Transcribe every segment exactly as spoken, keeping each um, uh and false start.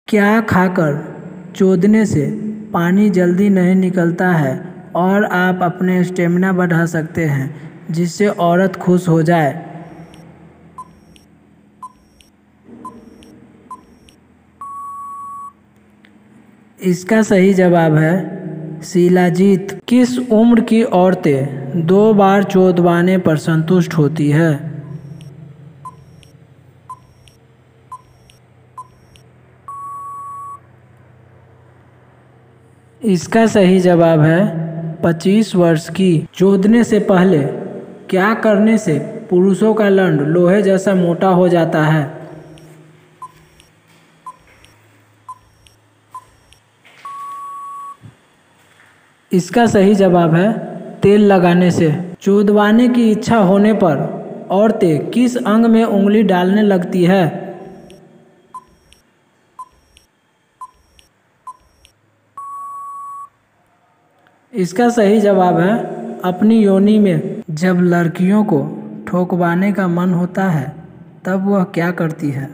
क्या खाकर चोदने से पानी जल्दी नहीं निकलता है और आप अपने स्टेमिना बढ़ा सकते हैं जिससे औरत खुश हो जाए? इसका सही जवाब है शिलाजीत। किस उम्र की औरतें दो बार चोदवाने पर संतुष्ट होती है? इसका सही जवाब है पच्चीस वर्ष की। चोदने से पहले क्या करने से पुरुषों का लंड लोहे जैसा मोटा हो जाता है? इसका सही जवाब है तेल लगाने से। चोदवाने की इच्छा होने पर औरतें किस अंग में उंगली डालने लगती है? इसका सही जवाब है अपनी योनि में। जब लड़कियों को ठोकवाने का मन होता है तब वह क्या करती है?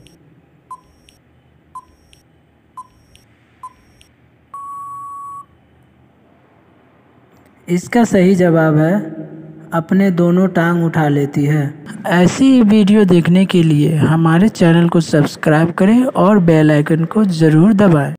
इसका सही जवाब है अपने दोनों टांग उठा लेती है। ऐसी ही वीडियो देखने के लिए हमारे चैनल को सब्सक्राइब करें और बेल आइकन को ज़रूर दबाएं।